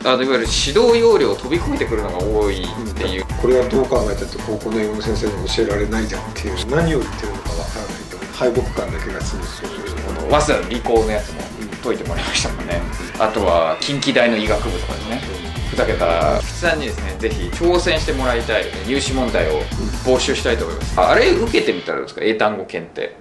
いわゆる指導要領を飛び越えてくるのが多いっていう、 これはどう考えたって高校の英語の先生に教えられないじゃんっていう、何を言ってるのかわからないと敗北感だけがする。 早稲田の理工のやつも解いてもらいましたもんね。あとは近畿大の医学部とかですね、ふざけた菊池さんにですね、ぜひ挑戦してもらいたい入試問題を募集したいと思います。あれ受けてみたらどうですか、英単語検定。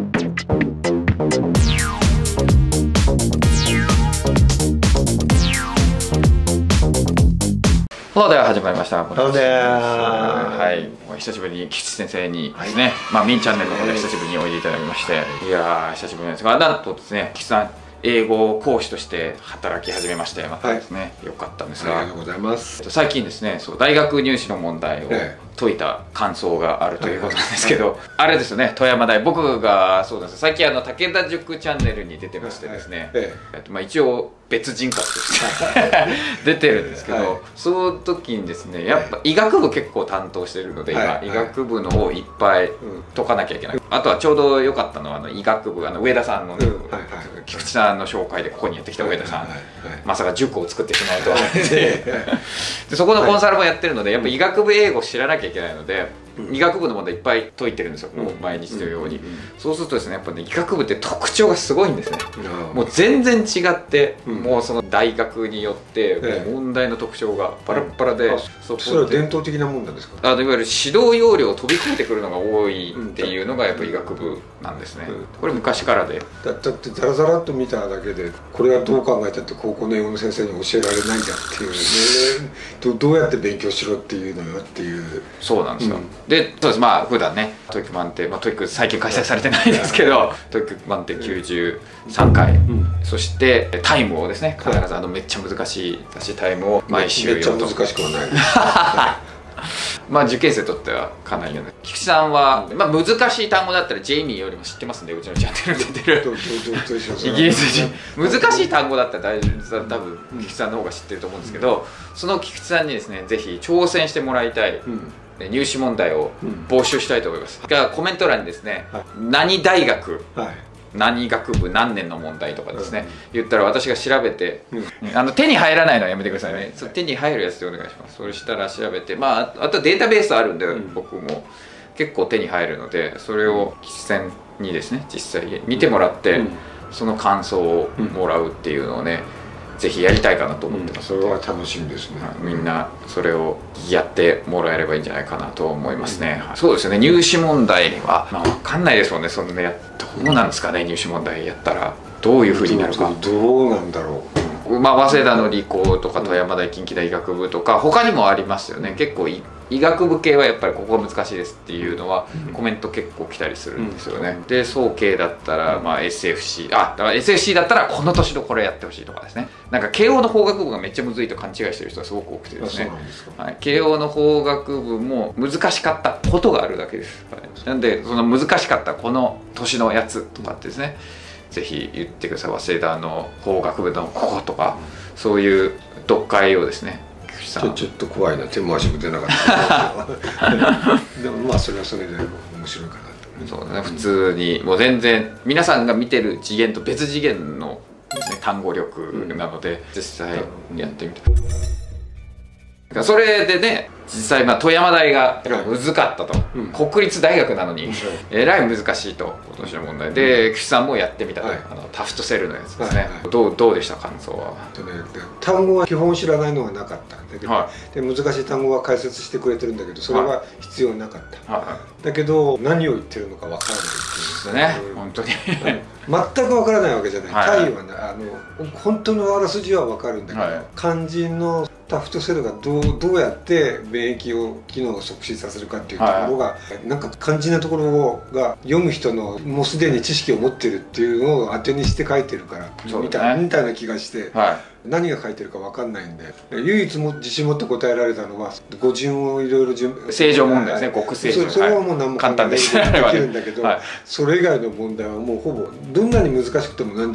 では始まりました。はい、お久しぶりに菊池先生にですね、ミンチャンネルの方で久しぶりにおいでいただきまして、いやー久しぶりなんですが、なんとですね、菊池さん英語講師として働き始めまして、またですね、よかったんですが、 ありがとうございます。 最近ですね、大学入試の問題を解いた感想があるということなんですけど、あれですよね、富山大、僕がそうなんです、最近武田塾チャンネルに出てましてですね、一応別人格として出てるんですけど、その時にですね、やっぱ医学部結構担当してるので、今医学部のをいっぱい解かなきゃいけない。あとはちょうど良かったのは医学部上田さんのね、菊池さんの紹介でここにやってきた上田さん、まさか塾を作ってしまうとはで、そこのコンサルもやってるので、やっぱ医学部英語知らなきゃいけないので、医学部の問題いっぱい解いてるんですよ、もう毎日のように。そうするとですね、やっぱね、医学部って特徴がすごいんですね。もう全然違って、もうその大学によってもう問題の特徴がバラバラで、 それは伝統的なもんなんですか。 いわゆる指導要領を飛び越えてくるのが多いっていうのがやっぱ医学部なんですね。これ昔からで、 だってザラザラっと見ただけで、これはどう考えたって高校の英語の先生に教えられないじゃんっていうね、どうやって勉強しろっていうのよっていう。 そうなんですよ。で、そうです、普段ね、トイック満点、トイック最近開催されてないですけど、トイック満点93回、そしてタイムをですね、必ずめっちゃ難しいタイムを毎週めっちゃ難しくはない受験生にとってはかなりよね。菊池さんは、難しい単語だったらジェイミーよりも知ってますんで、うちのチャンネルに出てるイギリス人、難しい単語だったら多分菊池さんの方が知ってると思うんですけど、その菊池さんにですね、ぜひ挑戦してもらいたい入試問題を募集したいと思います。コメント欄にですね、何大学、何学部何年の問題とかですね、言ったら私が調べて、手に入らないのはやめてくださいね。手に入るやつでお願いします。それしたら調べて、あとデータベースあるんで、僕も結構手に入るので、それを実践にですね、実際見てもらって、その感想をもらうっていうのをね、ぜひやりたいかなと思ってます。 それは楽しみですね。 みんなそれをやってもらえればいいんじゃないかなと思いますね。そうですね、入試問題は分かんないですもんね。そのね、どうなんですかね、入試問題やったらどういうふうになるか。 どうなんだろう。 早稲田の理工とか富山大近畿大医学部とか他にもありますよね。結構医学部系はやっぱりここが難しいですっていうのはコメント結構来たりするんですよね。で、総計だったらSFC、だから SFC だったらこの年のこれやってほしいとかですね。なんか慶応の法学部がめっちゃむずいと勘違いしてる人がすごく多くてですね、慶応の法学部も難しかったことがあるだけです。なんで、その難しかったこの年のやつとかってですね、ぜひ言ってください。早稲田の法学部のこことか、そういう読解をですね、 ちょっと怖いな、手回しも出なかったでもそれはそれで面白いかなと。 そうだね、普通にもう全然皆さんが見てる次元と別次元の、単語力なので、実際やってみた。それでね、実際富山大が難かったと、国立大学なのにえらい難しいと、今年の問題で菊池さんもやってみたと、タフトセルのやつですね。どうでした、感想は。 単語は基本知らないのがなかったんだけど、で難しい単語は解説してくれてるんだけど、それは必要なかった。だけど何を言ってるのかわからないっていうね、本当に全くわからないわけじゃない。タイはね、本当のあらすじはわかるんだけど、肝心のタフトセルがどうやって免疫機能を促進させるかっていうところが、なんか肝心なところが読む人のもうすでに知識を持ってるっていうのを当てにして書いてるからみたいな気がして、何が書いてるか分かんないんで、唯一自信持って答えられたのは語順をいろいろ正常問題ですね、国正常。 それはもう何も簡単できるんだけど、それ以外の問題はもうほぼどんなに難しくても何でも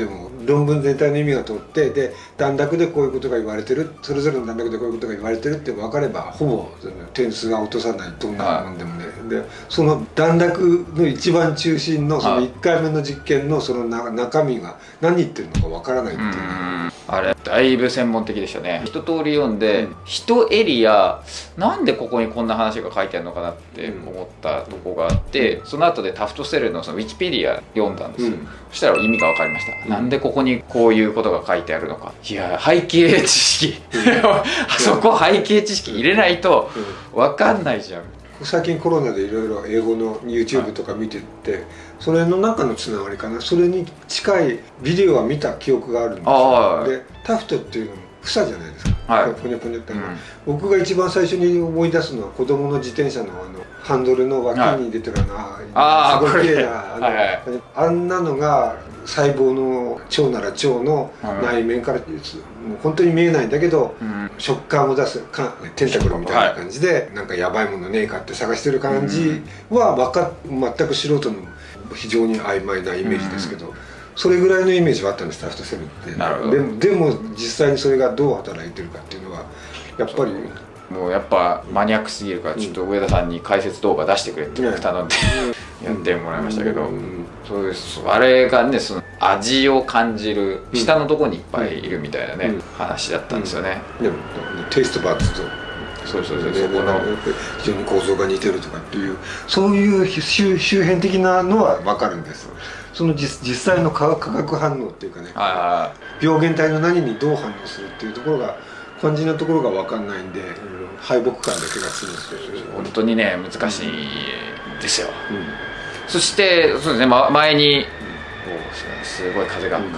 論文全体の意味が通って、で段落でこういうことが言われてる、それぞれの段落でこういうことが言われてるって分かればほぼ点数が落とさない、どんなもんでもね。でその段落の一番中心のその1回目の実験のその中身が何言ってるのか分からないっていう。 あれだいぶ専門的でしたね。一通り読んで、一エリアなんでここにこんな話が書いてあるのかなって思ったとこがあって、その後でタフトセルのそのウィキペディア読んだんですよ。そしたら意味が分かりました。なんでここにこういうことが書いてあるのか。いや背景知識あそこ背景知識入れないと分かんないじゃん。 最近コロナでいろいろ英語の YouTube とか見てて、それの中のつながりかな、それに近いビデオは見た記憶があるんですよ。でタフトっていうのも房じゃないですか、ポニョポニョって、僕が一番最初に思い出すのは子供の自転車のハンドルの脇に出てるすごい綺麗なあんなのが細胞の腸なら腸の内面からもう本当に見えないんだけど、食感を出すテンタクルみたいな感じで、なんかやばいものねえかって探してる感じは全く素人の非常に曖昧なイメージですけど、それぐらいのイメージはあったんです、タフトセルって。でも実際にそれがどう働いてるかっていうのはやっぱりもうやっぱマニアックすぎるから、ちょっと上田さんに解説動画出してくれって頼んでやってもらいましたけど、そうです。あれがね、その味を感じる下のところにいっぱいいるみたいなね話だったんですよね。 でもテイストバッツとそうそこの非常に構造が似てるとかっていう、そういう周辺的なのは分かるんです。その実際の化学反応っていうかね、病原体の何にどう反応するっていうところが肝心なところが分かんないんで、敗北感だけが強いんですよ。 本当にね難しいですよ。そしてそうですね、前にすごい風が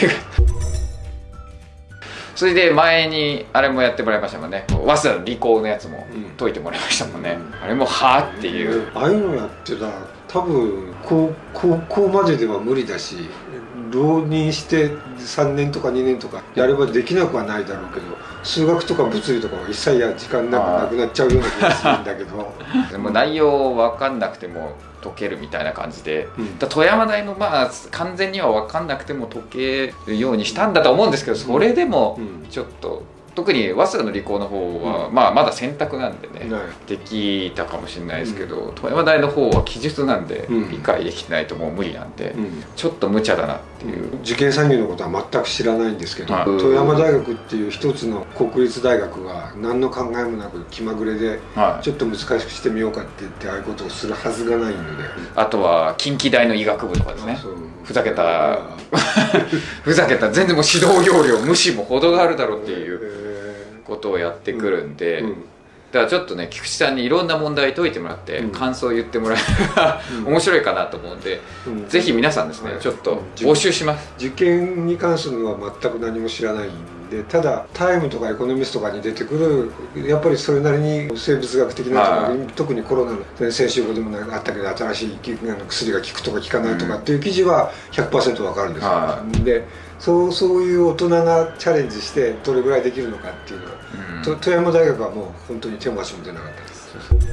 それで前にあれもやってもらいましたもんね、早稲田の理工のやつも解いてもらいましたもんね。あれもはあっていう、 ああいうのやってたら多分高校まででは無理だし、浪人して3年とか2年とかやればできなくはないだろうけど、数学とか物理とかは一切時間なくなっちゃうような気がするんだけどでも内容分かんなくても解けるみたいな感じで、富山大も完全には分かんなくても解けるようにしたんだと思うんですけど、それでもちょっと特に早稲田の理工の方は、まだ選択なんでね、できたかもしれないですけど、富山大の方は記述なんで理解できてないともう無理なんで、ちょっと無茶だなっていう。 受験産業のことは全く知らないんですけど、富山大学っていう一つの国立大学が何の考えもなく気まぐれでちょっと難しくしてみようかって言ってああいうことをするはずがないので、 あとは近畿大の医学部とかですね、ふざけた全然もう指導要領無視も程があるだろうっていうことをやってくるんで、だからちょっとね菊池さんにいろんな問題解いてもらって感想を言ってもらえれば面白いかなと思うんで、ぜひ皆さんですねちょっと募集します。 受験に関するのは全く何も知らないんで、ただタイムとかエコノミスとかに出てくるやっぱりそれなりに生物学的な、特にコロナの先週でもあったけど新しい薬が効くとか効かないとかっていう記事は 100% 分かるんですよ。でそういう大人がチャレンジしてどれぐらいできるのかっていうのは、富山大学はもう本当に手も足も出なかったです。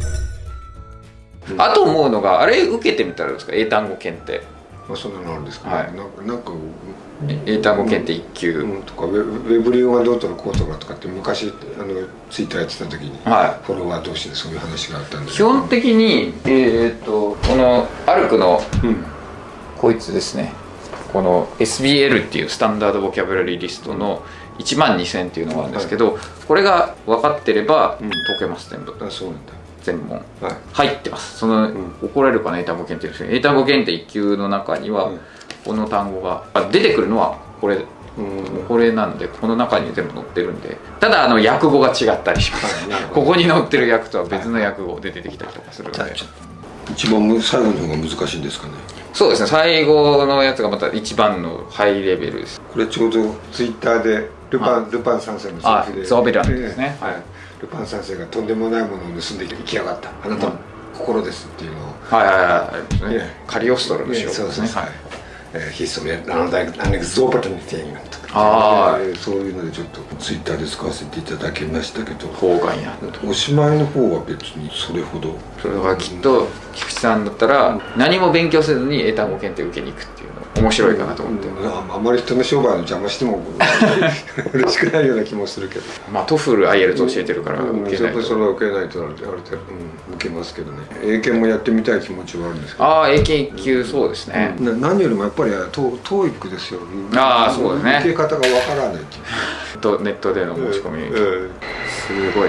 あと思うのが、あれ受けてみたらどうですか、英単語検定。 そんなのあるんですかね。なんか英単語検定1級とかウェブ利用がどうとかこうとかとかって昔ツイッターやってた時にフォロワー同士でそういう話があったんで、 基本的にこのアルクのこいつですね、この SBL っていうスタンダードボキャブラリーリストの12000っていうのがあるんですけど、これが分かってれば解けます。全部。 そうなんだ。 全問入ってます。その怒られるかな、英単語検定ですね。英単語検定1級の中にはこの単語が出てくるのはこれなんで、この中に全部載ってるんで、ただ訳語が違ったりします。ここに載ってる訳とは別の訳語で出てきたりとかするので、 一番最後の方が難しいんですかね。 そうですね、最後のやつがまた一番のハイレベルです。 これちょうどツイッターでルパン三世のセリフで、ゾベランですね。 ルパン三世がとんでもないものを盗んで生きやがった、あなたの心ですっていうのを、カリオストロの詩をですね、ヒストリーなんだアネクゾーパトニティンとか、そういうのでちょっとツイッターで使わせていただきましたけど、 方眼やおしまいの方は別にそれほど、 それはきっと菊池さんだったら何も勉強せずに英単語検定受けに行くっていうのを面白いかなと思って、 あまり人の商売の邪魔しても嬉しくないような気もするけど、 まあトフル IELTS 教えてるから受けないと、 それは受けないとある程度受けますけどね。英検もやってみたい気持ちはあるんですけど、 ああ英検1級そうですね、 何よりもやっぱりTOEICですよ。 ああそうですね、 受け方がわからないっていうネットでの申し込み、すごい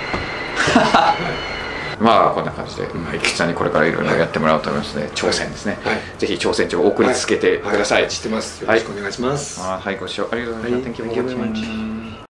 まあこんな感じで菊池さんにこれからいろいろやってもらおうと思いますので、挑戦ですね、ぜひ挑戦状を送りつけてください。 してます。よろしくお願いします。 はい、ご視聴ありがとうございました。Thank you for watching.